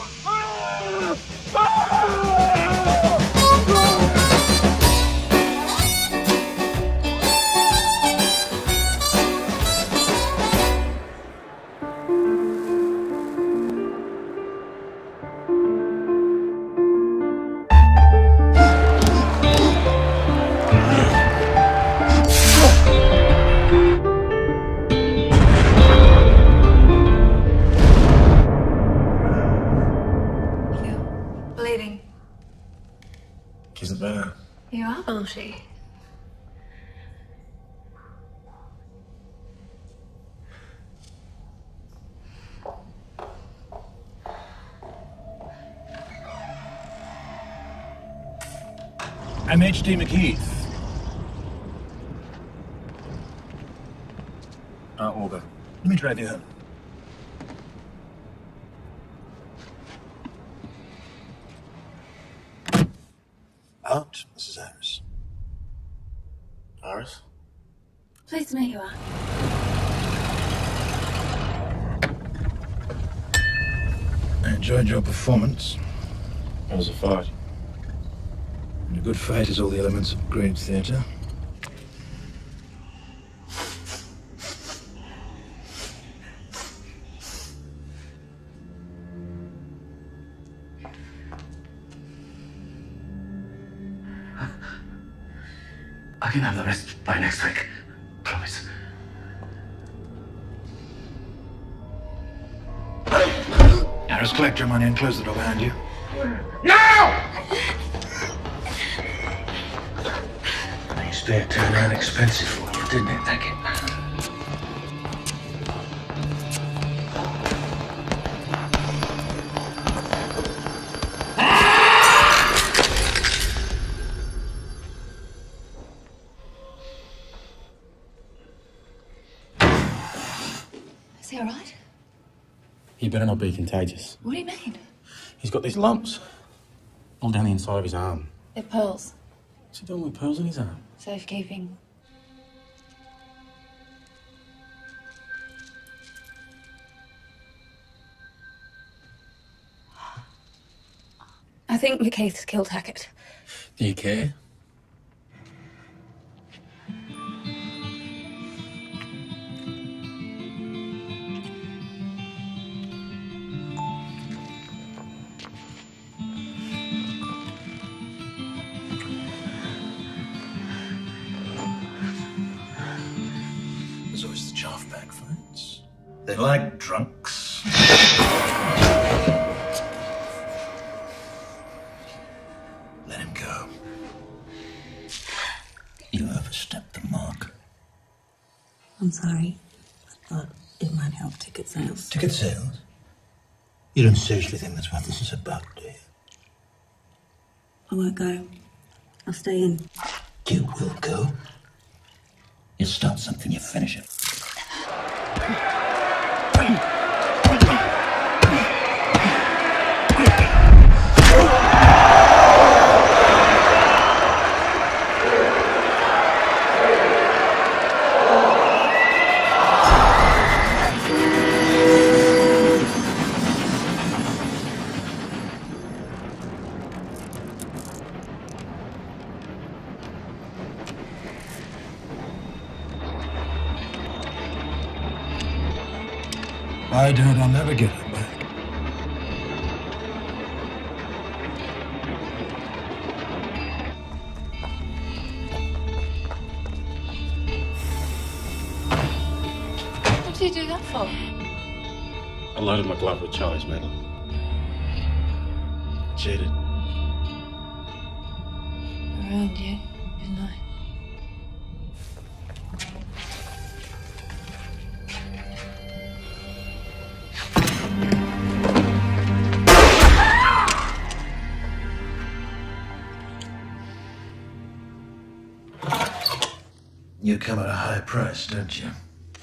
Bleeding. Isn't better. You are bullshit. I'm H.D. McHeath. Olga, let me drive you home. Out, Mrs. Harris. Harris? Pleased to meet you, Aunt. I enjoyed your performance. How was the fight? And a good fight is all the elements of great theatre. I can have the rest by next week. Promise. Harris, collect your money and close the door behind you. No! Your spare turned out expensive for you, didn't it? Take it. Is he alright? He better not be contagious. What do you mean? He's got these lumps all down the inside of his arm. They're pearls. What's he doing with pearls in his arm? Safekeeping. I think McHeath's killed Hackett. Do you care? There's always the chaff bag fights. They like drunks. Let him go. You overstepped the mark. I'm sorry. I thought it might help ticket sales. Ticket sales? You don't seriously think that's what this is about, do you? I won't go. I'll stay in. You will go. You start something, you finish it. I don't, I'll never get her back. What did you do that for? I loaded my glove with Charlie's metal. Cheated. I ruined you, didn't I? You come at a high price, don't you?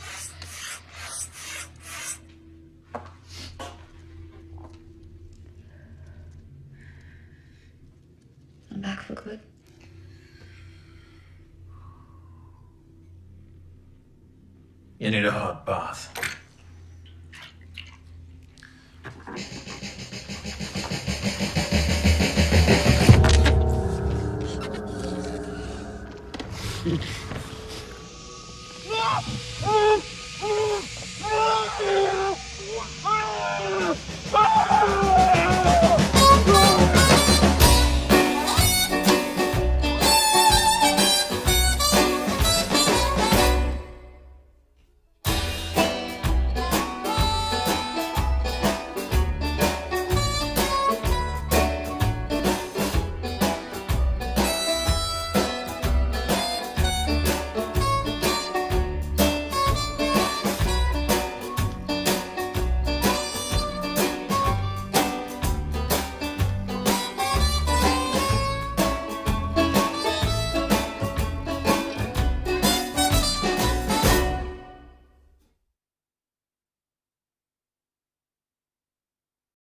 I'm back for good. You need a hot bath.